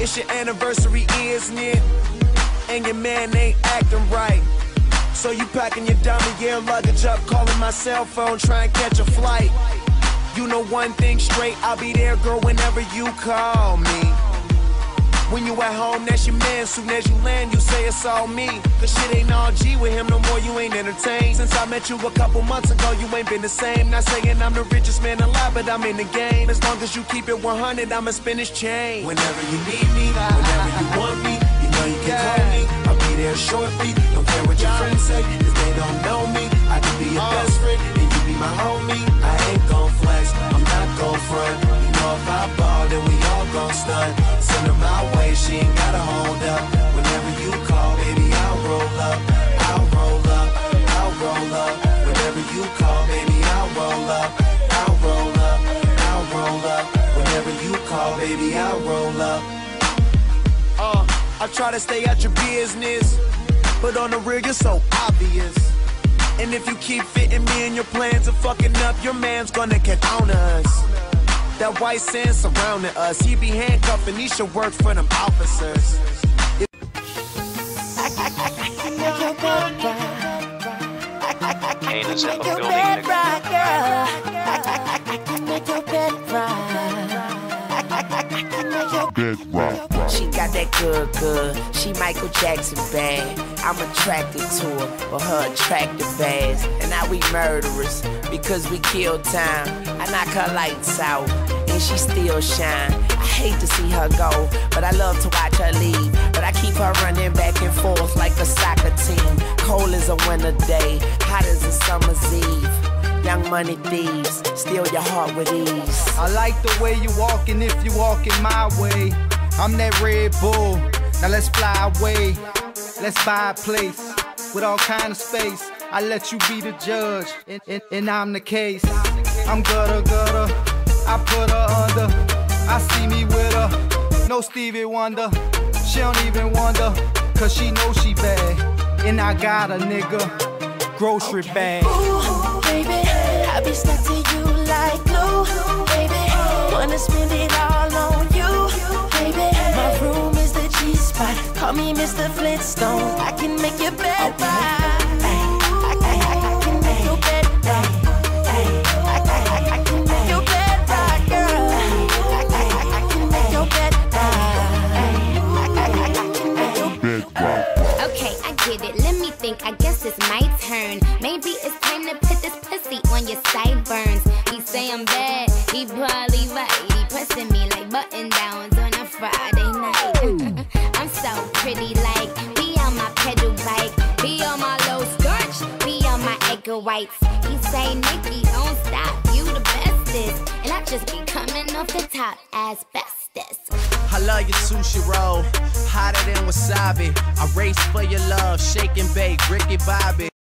Guess your anniversary is near, and your man ain't acting right. So you packing your dummy gear luggage up, calling my cell phone, trying to catch a flight. You know one thing straight, I'll be there, girl, whenever you call me. When you at home, that's your man. Soon as you land, you say it's all me. Cause shit ain't all G with him no more, you ain't entertained. Since I met you a couple months ago, you ain't been the same. Not saying I'm the richest man alive, but I'm in the game. As long as you keep it 100, I'ma spin this chain. Whenever you need me, whenever you want me, you know you can call me. I'll be there shortly. Don't care what your friends say, cause they don't know me. I can be your best friend, and you be my homie. I ain't gon' flex, I'm not gon' front. You know if I ball, then we all gon' stunt. Send her my way, she ain't gotta hold up. Whenever you call, baby, I'll roll up. I'll roll up, I'll roll up. Whenever you call, baby, I'll roll up. I'll roll up, I'll roll up. Whenever you call, baby, I'll roll up. I try to stay out your business, but on the real, you're so obvious. And if you keep fitting me in your plans of fucking up, your man's gonna catch on to us. That white sand surrounding us, he be handcuffing, he should work for them officers. She got that good, she Michael Jackson bad. I'm attracted to her, or her attractive ass. And now we murderers, because we kill time. I knock her lights out, and she still shine. I hate to see her go, but I love to watch her leave. But I keep her running back and forth like a soccer team. Cold as a winter day, hot as a summer's eve. Young money thieves, steal your heart with ease. I like the way you walking if you walking my way. I'm that Red Bull, now let's fly away. Let's buy a place with all kind of space. I let you be the judge, and I'm the case. I'm gutter, I put her under. I see me with her, no Stevie Wonder. She don't even wonder, cause she knows she bad. And I got a nigga, grocery bag. Ooh, baby, I be stuck to you like glue, baby. Wanna spend it all on you, baby. My room is the G-spot, call me Mr. Flintstone. I can make your bed right. I can make your bed right. I can make your bed right, girl. I can make your bed right. I can make your bed right. Okay, I get it, let me think, I guess it's my turn. Maybe it's time to put this pussy on your sideburns. He say I'm bad, he probably right. He pressing me like button downs on a Friday night. I'm so pretty, like, be on my pedal bike, be on my low starch, be on my egg whites. He say, Nikki, don't stop, you the bestest. And I just be coming off the top as bestest. I love your sushi roll, hotter than wasabi. I race for your love, shake and bake, Ricky Bobby.